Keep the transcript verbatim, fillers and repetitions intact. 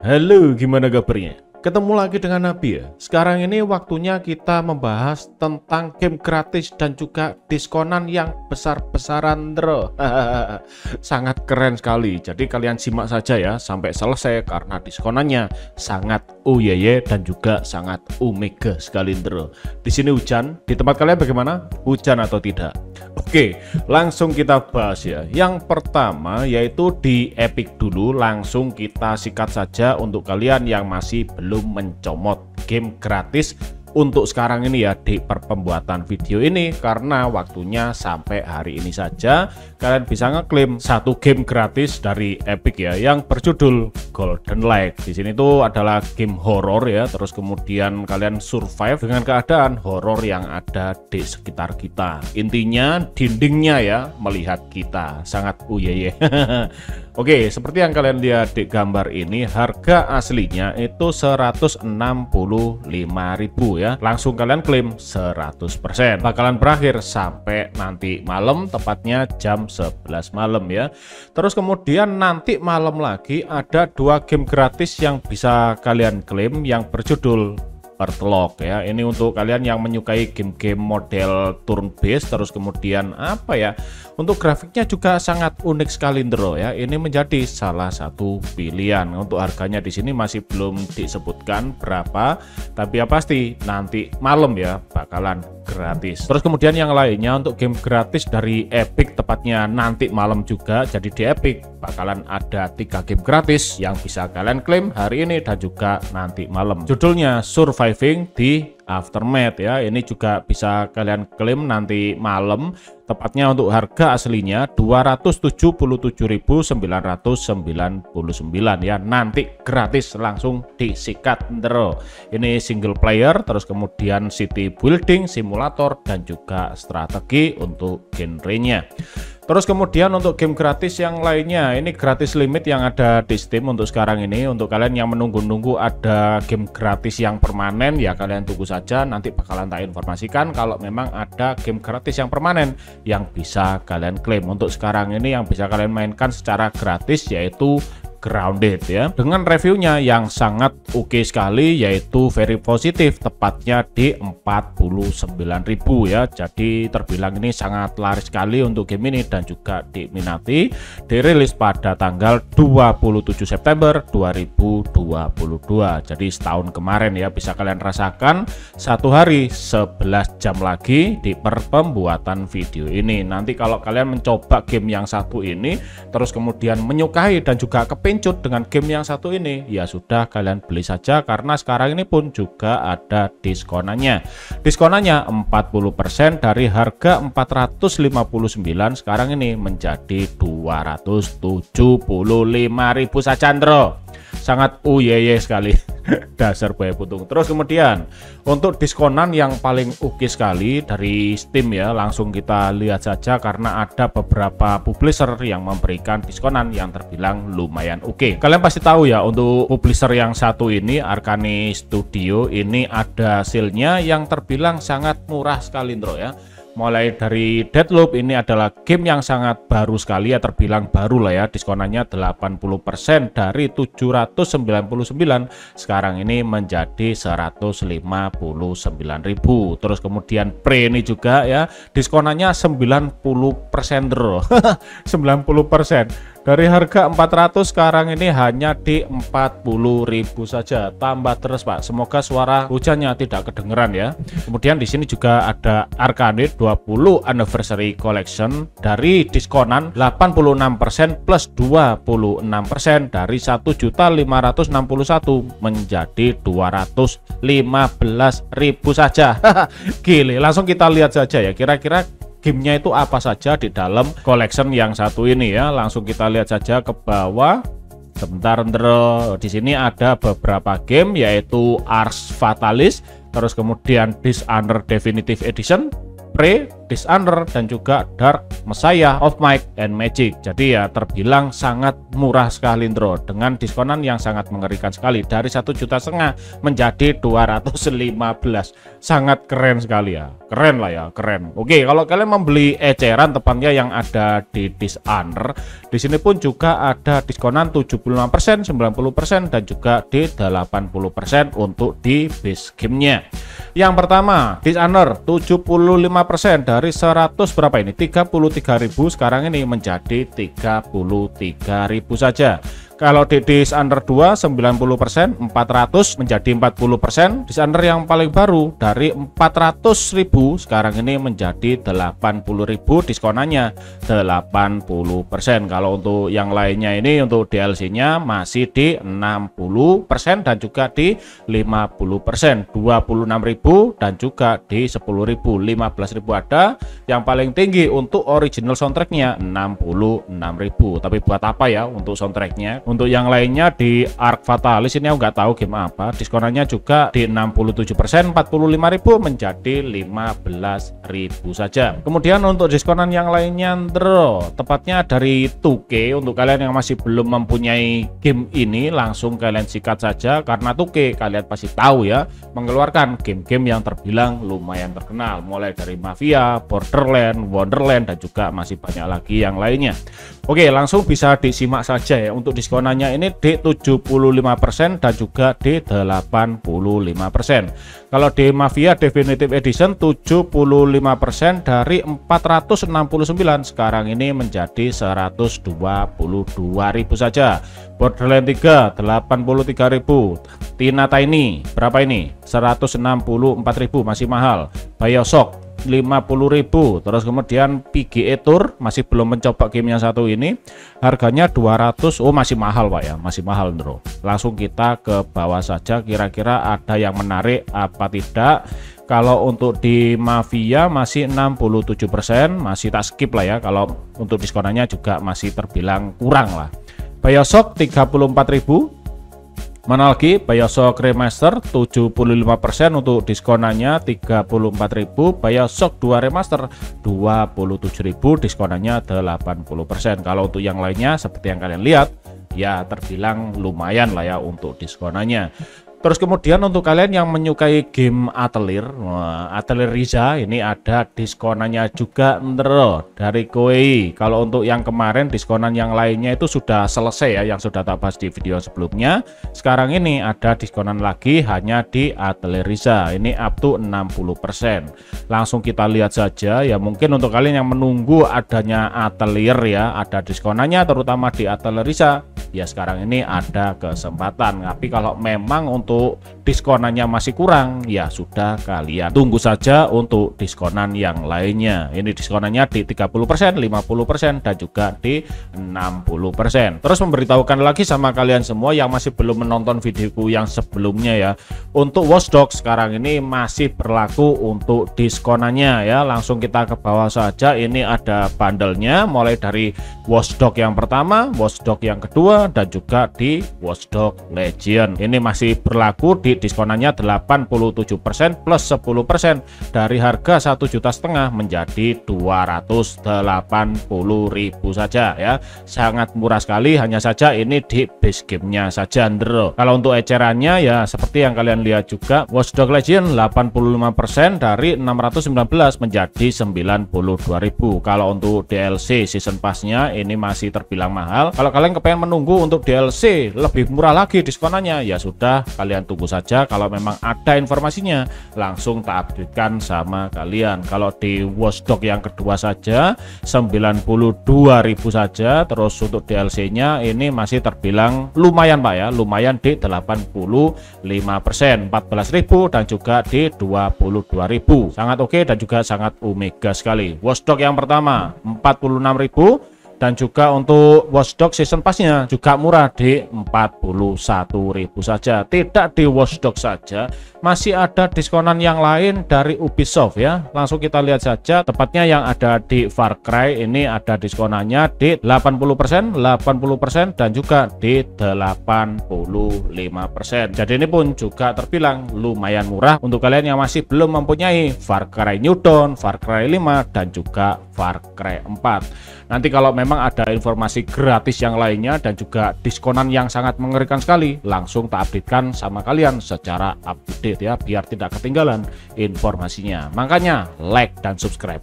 Halo, gimana kabarnya? Ketemu lagi dengan Nabi ya. Sekarang ini waktunya kita membahas tentang game gratis dan juga diskonan yang besar-besaran, bro. Sangat keren sekali. Jadi kalian simak saja ya sampai selesai karena diskonannya sangat uyeye dan juga sangat omega sekali, bro. Di sini hujan, di tempat kalian bagaimana? Hujan atau tidak? Oke, langsung kita bahas ya. Yang pertama yaitu di Epic dulu, langsung kita sikat saja untuk kalian yang masih belum mencomot game gratis untuk sekarang ini ya di perpembuatan video ini, karena waktunya sampai hari ini saja. Kalian bisa ngeklaim satu game gratis dari Epic ya yang berjudul Golden Lake. Di sini tuh adalah game horor ya, terus kemudian kalian survive dengan keadaan horor yang ada di sekitar kita. Intinya dindingnya ya melihat kita, sangat uyeye. Oke, seperti yang kalian lihat di gambar ini, harga aslinya itu seratus enam puluh lima ribu ya. Langsung kalian klaim seratus persen. Bakalan berakhir sampai nanti malam, tepatnya jam sebelas malam ya. Terus kemudian nanti malam lagi ada dua game gratis yang bisa kalian klaim yang berjudul Earthlock ya. Ini untuk kalian yang menyukai game-game model turn based, terus kemudian apa ya, untuk grafiknya juga sangat unik sekali, bro ya. Ini menjadi salah satu pilihan. Untuk harganya di sini masih belum disebutkan berapa, tapi ya pasti nanti malam ya bakalan gratis. Terus kemudian yang lainnya untuk game gratis dari Epic, tepatnya nanti malam juga. Jadi di Epic bakalan ada tiga game gratis yang bisa kalian klaim hari ini dan juga nanti malam. Judulnya Surviving di Aftermath ya. Ini juga bisa kalian klaim nanti malam, tepatnya untuk harga aslinya dua ratus tujuh puluh tujuh ribu sembilan ratus sembilan puluh sembilan ya. Nanti gratis langsung disikat, bro. Ini single player, terus kemudian city building, simulator dan juga strategi untuk genrenya. Terus kemudian untuk game gratis yang lainnya, ini gratis limit yang ada di Steam untuk sekarang ini. Untuk kalian yang menunggu-nunggu ada game gratis yang permanen ya, kalian tunggu saja, nanti bakalan tak informasikan kalau memang ada game gratis yang permanen yang bisa kalian klaim. Untuk sekarang ini yang bisa kalian mainkan secara gratis yaitu Grounded ya, dengan reviewnya yang sangat oke sekali, yaitu very positif, tepatnya di empat puluh sembilan ribu ya. Jadi terbilang ini sangat laris sekali untuk game ini dan juga diminati. Dirilis pada tanggal dua puluh tujuh September dua ribu dua puluh dua, jadi setahun kemarin ya. Bisa kalian rasakan satu hari sebelas jam lagi di perpembuatan video ini. Nanti kalau kalian mencoba game yang satu ini terus kemudian menyukai dan juga kepingin dengan game yang satu ini, ya sudah kalian beli saja, karena sekarang ini pun juga ada diskonannya. Diskonannya empat puluh persen dari harga empat ratus lima puluh sembilan, sekarang ini menjadi dua ratus tujuh puluh lima ribu saja, bro. Sangat uyeye sekali. Dasar buaya putung. Terus kemudian untuk diskonan yang paling oke sekali dari Steam ya, langsung kita lihat saja karena ada beberapa publisher yang memberikan diskonan yang terbilang lumayan oke. Kalian pasti tahu ya, untuk publisher yang satu ini, Arcane Studio, ini ada sale-nya yang terbilang sangat murah sekali, bro ya. Mulai dari Deathloop, ini adalah game yang sangat baru sekali ya, terbilang baru lah ya. Diskonannya delapan puluh persen dari tujuh ratus sembilan puluh sembilan, sekarang ini menjadi seratus lima puluh sembilan ribu. Terus kemudian Prey ini juga ya, diskonannya sembilan puluh persen, bro. sembilan puluh persen. Dari harga empat ratus sekarang ini hanya di empat puluh ribu saja. Tambah terus, Pak. Semoga suara hujannya tidak kedengeran ya. Kemudian di sini juga ada Arcane dua puluh Anniversary Collection dari diskonan delapan puluh enam persen plus dua puluh enam persen dari satu juta lima ratus enam puluh satu menjadi dua ratus lima belas ribu saja. Gile, langsung kita lihat saja ya kira-kira gamenya itu apa saja di dalam collection yang satu ini ya. Langsung kita lihat saja ke bawah. Sebentar, bro. Di sini ada beberapa game yaitu Ars Fatalis, terus kemudian Dishonored Definitive Edition, Prey, Dishonor dan juga Dark Messiah of Might and Magic. Jadi ya terbilang sangat murah sekali bro, dengan diskonan yang sangat mengerikan sekali, dari satu juta setengah menjadi dua ratus lima belas. Sangat keren sekali ya, keren lah ya, keren. Oke, kalau kalian membeli eceran tepatnya yang ada di Dishonor, di sini pun juga ada diskonan tujuh puluh lima persen, sembilan puluh persen dan juga di delapan puluh persen untuk di base gamenya. Yang pertama Dishonor tujuh puluh lima persen dari seratus berapa ini, tiga puluh tiga ribu, sekarang ini menjadi tiga puluh tiga ribu saja. Kalau di Dishonor dua sembilan puluh persen, empat ratus menjadi empat puluh persen. Dishonor yang paling baru dari empat ratus ribu sekarang ini menjadi delapan puluh ribu, diskonannya delapan puluh persen. Kalau untuk yang lainnya ini untuk D L C-nya masih di enam puluh persen dan juga di lima puluh persen, dua puluh enam ribu dan juga di sepuluh ribu, lima belas ribu ada. Yang paling tinggi untuk original soundtracknya enam puluh enam ribu. Tapi buat apa ya untuk soundtracknya? Untuk yang lainnya di Ark Fatalis ini aku nggak tahu game apa, diskonannya juga di enam puluh tujuh persen, empat puluh lima ribu menjadi lima belas ribu saja. Kemudian untuk diskonan yang lainnya bro, tepatnya dari two K. Untuk kalian yang masih belum mempunyai game ini, langsung kalian sikat saja, karena two K kalian pasti tahu ya, mengeluarkan game-game yang terbilang lumayan terkenal, mulai dari Mafia, Borderland, Wonderland dan juga masih banyak lagi yang lainnya. Oke, langsung bisa disimak saja ya. Untuk diskonannya ini di tujuh puluh lima persen dan juga di delapan puluh lima persen. Kalau di Mafia Definitive Edition tujuh puluh lima persen dari empat ratus enam puluh sembilan, sekarang ini menjadi seratus dua puluh dua ribu saja. Borderland tiga delapan puluh tiga ribu. Tina Tiny berapa ini? seratus enam puluh empat ribu, masih mahal. BioShock lima puluh ribu. Terus kemudian P G A Tour masih belum mencoba game yang satu ini, harganya dua ratus. Oh masih mahal Pak ya, masih mahal bro. Langsung kita ke bawah saja, kira-kira ada yang menarik apa tidak. Kalau untuk di Mafia masih enam puluh tujuh persen, masih tak skip lah ya. Kalau untuk diskonannya juga masih terbilang kurang lah. BioShock tiga puluh empat ribu. Mana lagi? BioShock Remaster tujuh puluh lima persen untuk diskonannya tiga puluh empat ribu. BioShock dua Remaster dua puluh tujuh ribu, diskonannya delapan puluh persen. Kalau untuk yang lainnya seperti yang kalian lihat ya terbilang lumayan lah ya untuk diskonannya. Terus kemudian untuk kalian yang menyukai game Atelier, wah, Atelier Ryza ini ada diskonannya juga bro, dari Koei. Kalau untuk yang kemarin diskonan yang lainnya itu sudah selesai ya, yang sudah tak bahas di video sebelumnya. Sekarang ini ada diskonan lagi hanya di Atelier Ryza, ini up to enam puluh persen. Langsung kita lihat saja ya, mungkin untuk kalian yang menunggu adanya Atelier ya, ada diskonannya terutama di Atelier Ryza. Ya sekarang ini ada kesempatan, tapi kalau memang untuk diskonannya masih kurang ya sudah kalian tunggu saja untuk diskonan yang lainnya. Ini diskonannya di tiga puluh persen, lima puluh persen dan juga di enam puluh persen. Terus memberitahukan lagi sama kalian semua yang masih belum menonton videoku yang sebelumnya ya, untuk Watch Dogs sekarang ini masih berlaku untuk diskonannya ya. Langsung kita ke bawah saja, ini ada bundlenya mulai dari Watch Dogs yang pertama, Watch Dogs yang kedua dan juga di Watch Dogs Legion. Ini masih berlaku di diskonannya delapan puluh tujuh persen plus sepuluh persen, dari harga satu juta setengah menjadi dua ratus delapan puluh ribu saja ya. Sangat murah sekali, hanya saja ini di base gamenya saja bro. Kalau untuk ecerannya ya seperti yang kalian lihat juga, Watch Dogs Legion delapan puluh lima persen dari enam ratus sembilan belas menjadi sembilan puluh dua ribu. Kalau untuk D L C season passnya ini masih terbilang mahal. Kalau kalian kepengen menunggu untuk D L C lebih murah lagi diskonannya ya sudah, kalian tunggu saja. Kalau memang ada informasinya langsung tak updatekan sama kalian. Kalau di Watch Dogs yang kedua saja sembilan puluh dua ribu saja. Terus untuk D L C-nya ini masih terbilang lumayan Pak ya, lumayan di delapan puluh lima persen, empat belas ribu dan juga di dua puluh dua ribu. Sangat oke dan juga sangat omega sekali. Watch Dogs yang pertama empat puluh enam ribu Dan juga untuk Watch Dogs Season Pass-nya juga murah di empat puluh satu ribu saja. Tidak di Watch Dogs saja, masih ada diskonan yang lain dari Ubisoft ya. Langsung kita lihat saja, tepatnya yang ada di Far Cry ini ada diskonannya di delapan puluh persen, delapan puluh persen, dan juga di delapan puluh lima persen. Jadi ini pun juga terbilang lumayan murah untuk kalian yang masih belum mempunyai Far Cry New Dawn, Far Cry lima, dan juga Far Cry empat. Nanti kalau memang ada informasi gratis yang lainnya dan juga diskonan yang sangat mengerikan sekali, langsung tak updatekan sama kalian secara update ya, biar tidak ketinggalan informasinya. Makanya like dan subscribe.